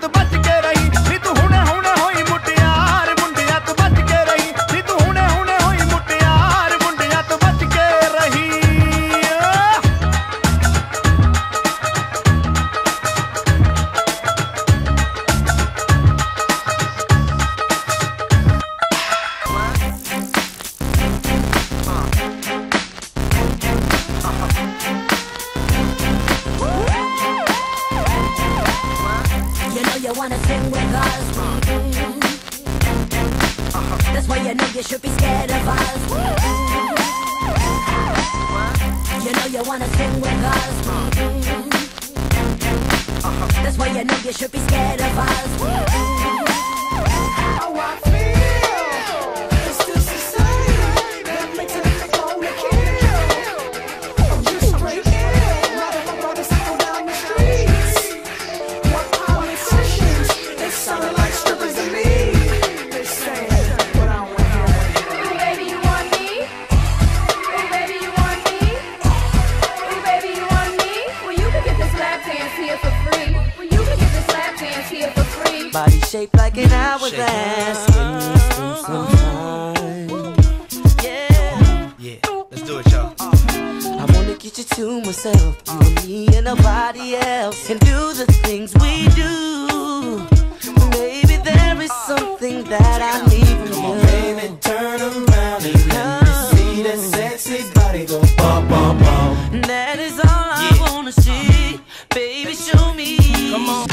तो बच के रही नी तू हुणे हुणे होई मुटियार मुंडिया तो बच के रही नी तू हुणे हुणे होई मुटियार मुंडिया तो बच के रही You wanna sing with us? That's why you know you should be scared of us. You know you wanna sing with us. That's why you know you should be scared of us. How I feel. It's the society that makes it wanna kill. I'm just straight ill. Not if I'm gonna cycle down the streets. They sounded like strippers to me. They say, but I don't want to hear it. Ooh, baby, you want me? Ooh, baby, you want me? Ooh, baby, you want me? Well, you can get this lap dance here for free. Well, you can get this lap dance here for free. Body shaped like an hourglass. Can we spend some time? Yeah, let's do it, y'all. I wanna get you to myself, you and me and nobody else, and do the things we do. Maybe there is something that I need from you. Baby, turn around and let me see that sexy body go bum bum bum. That is all I wanna see. Baby, show me. Come on.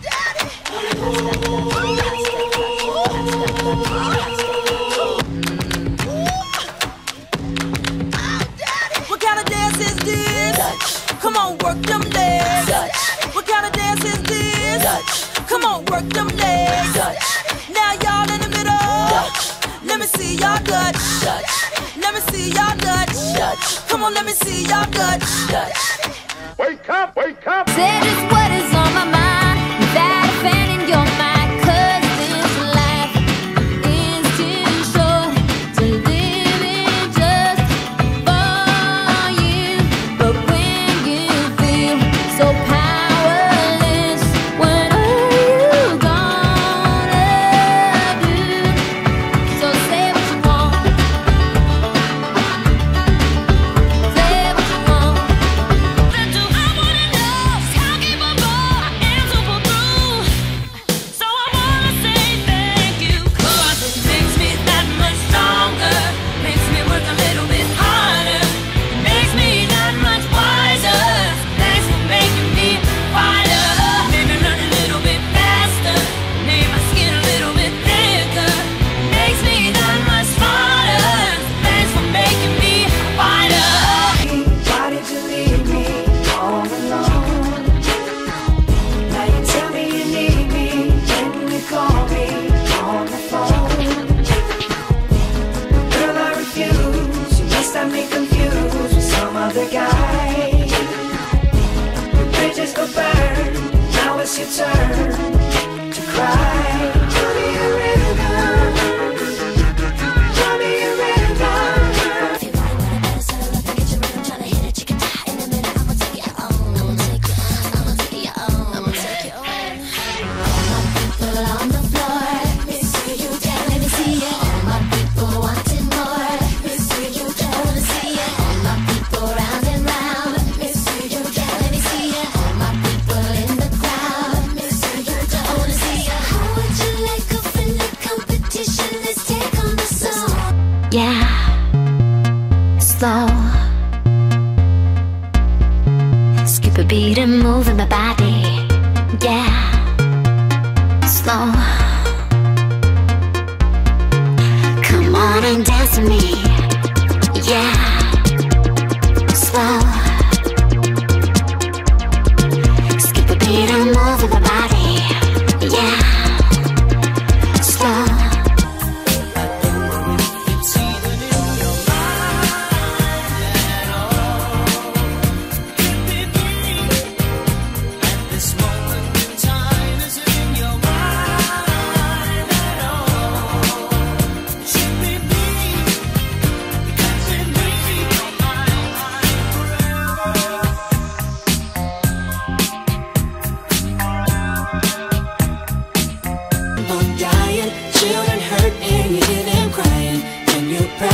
What kind of dance is this? Dutch. Come on, work them legs. Dutch. What kind of dance is this? Dutch. Come on, work them legs. Dutch. Now y'all in the middle. Dutch. Let me see y'all Dutch. Dutch. Let me see y'all Dutch. Dutch. Come on, let me see y'all Dutch. Dutch. Wake up, wake up. Say just what is on my mind, without offending your mind, 'cause this life is too short to live in just for you. But when you feel so powerless, what are you gonna do? So say what you want. Say what you want. But do I wanna know how capable I am to pull through? So I wanna say thank you, 'cause it makes me that much stronger, makes me work a little bit harder, it makes me that much wiser. Thanks for making me wider, made me learn a little bit faster, made my skin a little bit thicker, makes me that much smarter. Thanks for making me wider. Why did you leave me all alone? Now you tell me you need me when you call me on the phone. Girl, I refuse. You must have me confused with some other guy. The bridges go burn. Now it's your turn to cry. Tell me a rhythm. Tell me a rhythm. Yeah, slow. Skip a beat and move in my body. Yeah, slow. Come on and dance with me. Yeah, slow. Skip a beat and move in my body. Yeah, slow.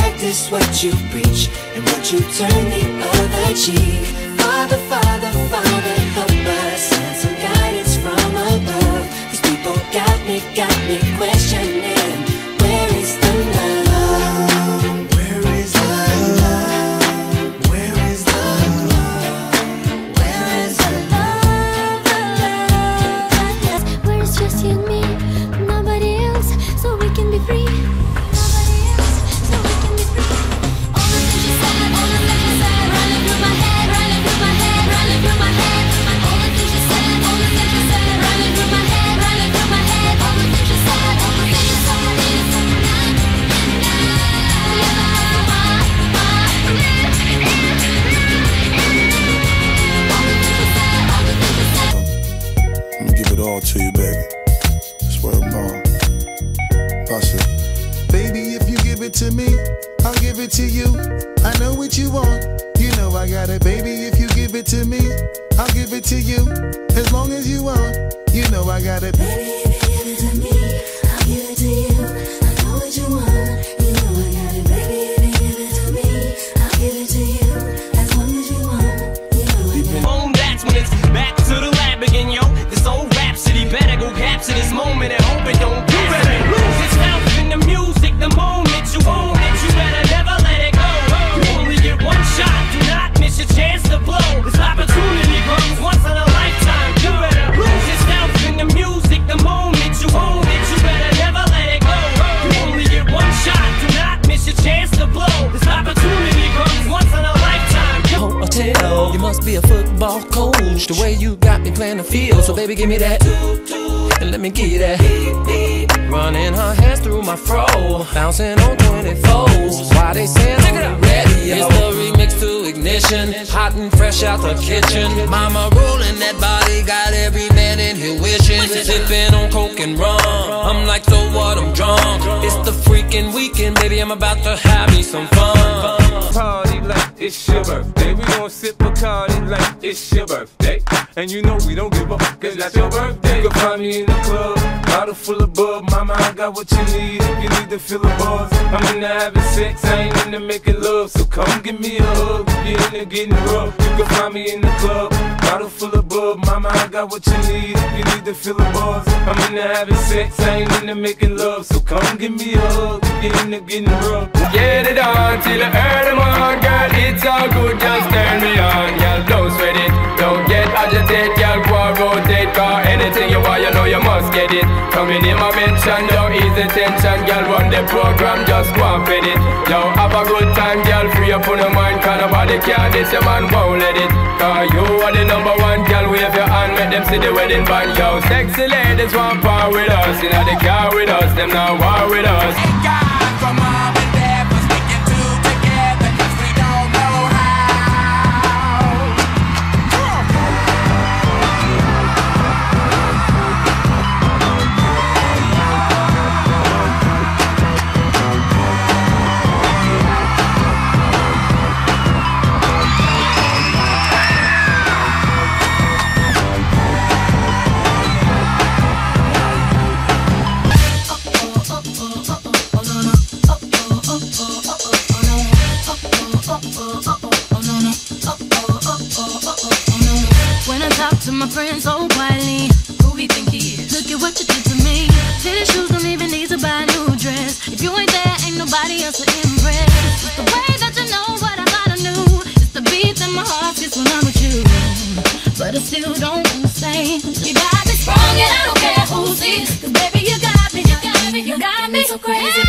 practice what you preach, and would you turn the other cheek? Father, Father, Father, help us, send some guidance from above. These people got me questioning, where is the love? Where is the love? Where is the love? Where is the love? Where it's just you and me, nobody else, so we can be free. All to you, baby. Swear to mom. Bust it. Baby, if you give it to me, I'll give it to you. I know what you want. You know I got it, baby. If you give it to me, I'll give it to you. As long as you want, you know I got it. Baby, if you give it to me, I'll give it to you. I know what you want. You know I got it. Baby, if you give it to me, I'll give it to you. As long as you want, you know I got it. Boom, that's when it's back to the lab again, yo. This old rhapsody better go capture this moment and hope it don't do it. Lose itself in the music the moment you own it. You better never let it go. You only get one shot. Do not miss your chance to blow. This opportunity comes once in a lifetime. You better lose yourself in the music the moment you own it. You better never let it go. You only get one shot. Do not miss your chance to blow. This opportunity comes once in a lifetime. Hotel, you must be a football coach. The way you got me playing the field, so baby give me that, and let me give you that. Running her hands through my fro, bouncing on 24s. Why they saying I'm ready? It's the remix to Ignition, hot and fresh out the kitchen. Mama rolling that body, got every man in here wishing. Sipping on coke and rum, I'm like, so what, I'm drunk. It's the freaking weekend, baby, I'm about to have me some fun. Party like it's your birthday. We gon' sip Bacardi like it's your birthday. And you know we don't give up, cause that's your birthday. You can find me in the club, bottle full of bub. Mama, I got what you need if you need to feel the buzz. I'm into having sex, I ain't into making love. So come give me a hug if you're into getting rough. You can find me in the club, bottle full of bub. Mama, I got what you need if you need to feel the buzz. I'm into having sex, I ain't into making love. So come give me a hug if you're into getting rough. Get it on till the early morning, girl. It's all good, just turn me on, girl. Don't sweat it, don't get agitated, girl. Go and rotate, cause anything you want, you know you must get it. Coming in my mention, don't ease the tension, girl. Run the program, just go and fit it. Yo, have a good time, girl. Free up on your mind, cause nobody can this, your man won't let it. Cause you are the number one, girl. Wave your hand, make them see the wedding band. Yo, sexy ladies want power with us, in the car with us, them now war with us. Hey God, from mom and dad for sticking two together, cause we don't know how. When I talk to my friends so quietly, who we think he is? Look at what you did to me. Fitted shoes don't even need to buy a new dress. If you ain't there, ain't nobody else to impress. It's the way that you know what I thought I knew. It's the beat that my heart gets when I'm with you. But I still don't understand. You got me sprung and I don't care who sees. Cause baby you got me, you got me, you got me so crazy.